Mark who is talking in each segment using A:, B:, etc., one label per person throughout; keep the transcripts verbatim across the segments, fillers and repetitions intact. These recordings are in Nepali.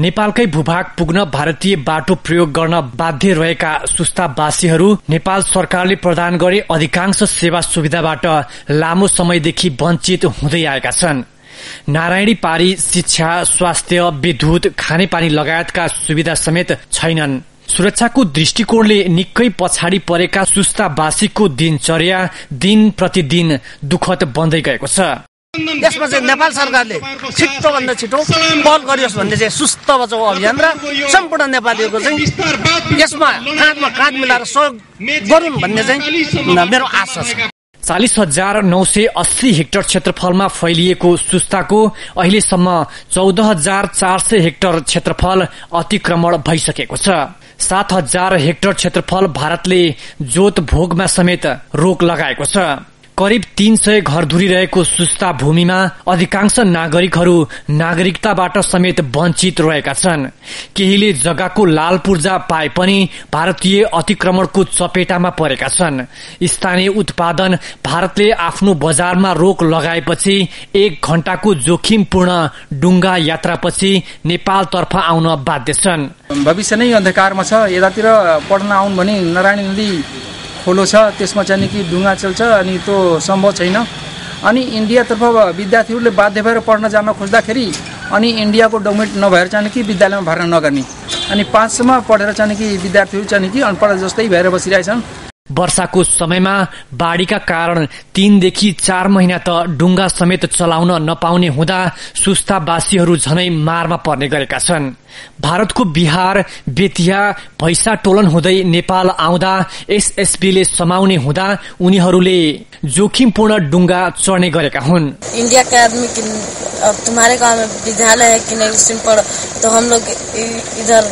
A: नेपालकै भूभाग पुग्न भारतीय बाटो प्रयोग गर्न बाध्य रहेका सुस्तावासीहरू नेपाल सरकारले प्रदान गरे अधिकांश सेवा सुविधाबाट लामो समयदेखि वञ्चित हुँदै आएका छन्। नारायणी पारी शिक्षा, स्वास्थ्य, विद्युत, खानेपानी लगायतका सुविधा समेत छैनन्। सुरक्षाको दृष्टिकोणले निकै पछाडि परेका सुस्तावासीको दिनचर्या दिन प्रतिदिन दुखद बन्दै गएको छ।
B: यसमा चाहिँ नेपाल सरकारले छिटो भन्दा छिटो पहल गरियोस् भन्ने चाहिँ सुस्त बचाउ अभियान र सम्पूर्ण नेपालीहरूको चाहिँ यसमा काँधमा काँध मिलाएर सहयोग गरून् भन्ने चाहिँ मेरो आशा छ।
A: चालिस हजार नौ सय अस्सी हेक्टर क्षेत्रफलमा फैलिएको सुस्ताको अहिलेसम्म चौध हजार चार सय हेक्टर क्षेत्रफल अतिक्रमण भइसकेको छ। सात हजार हेक्टर क्षेत्रफल भारतले जोत भोगमा समेत रोक लगाएको छ। करिब तीन सय घरधुरी रहेको सुस्ता भूमिमा अधिकांश नागरिकहरू नागरिकताबाट समेत वञ्चित रहेका छन्। केहीले जग्गाको लाल पूर्जा पाए पनि भारतीय अतिक्रमणको चपेटामा परेका छन्। स्थानीय उत्पादन भारतले आफ्नो बजारमा रोक लगाएपछि एक घण्टाको जोखिमपूर्ण डुङ्गा यात्रापछि नेपालतर्फ आउन बाध्य छन्।
C: भविष्य नै अन्धकारमा छ। यतातिर पढ्न आउन् भने नारायणी नदी खोलो छ, त्यसमा चाहिँ कि डुङ्गा चल्छ अनि त्यो सम्भव छैन। अनि इन्डियातर्फ विद्यार्थीहरूले बाध्य भएर पढ्न जान खोज्दाखेरि अनि इन्डियाको डकुमेन्ट नभएर चाहिँ कि विद्यालयमा भर्ना नगर्ने अनि पाँचसम्म पढेर चाहिँ कि विद्यार्थीहरू चाहिँ कि अनपढ जस्तै भएर बसिरहेछन्।
A: वर्षाको समयमा बाढ़ीका कारण तीनदेखि चार महिना त डुङ्गा समेत चलाउन नपाउने हुँदा सुस्तावासीहरू झनै मारमा पर्ने गरेका छन्। भारतको बिहार बेतिया भैसा टोलन हुँदै नेपाल आउँदा एसएसबीले समाउने हुँदा उनीहरूले जोखिमपूर्ण डुङ्गा चढ्ने गरेका हुन्।
D: इंडिया के आदमी की अब तुम्हारे गांव में विद्यालय है कि नहीं उस दिन पर तो हम लोग इधर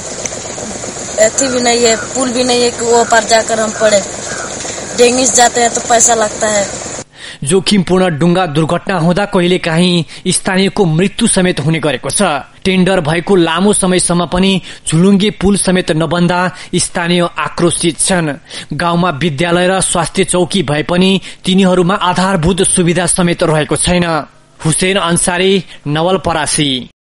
D: ऐसी भी नहीं है, पुल भी नहीं है कि वो पार जाकर हम पढ़े। डेंगी से जाते हैं तो पैसा लगता है।
A: जोखिमपूर्ण डुङ्गा दुर्घटना हुँदा कहिलेकाहीँ स्थानीयको मृत्यु समेत हुने गरेको छ। टेन्डर भएको लामो समयसम्म पनि झुलुङ्गे पुल समेत नबन्दा स्थानीय आक्रोशित छन्। गाउँमा विद्यालय र स्वास्थ्य चौकी भए पनि तिनीहरूमा आधारभूत सुविधा समेत रहेको छैन। हुसेन अन्सारी, नवलपरासी।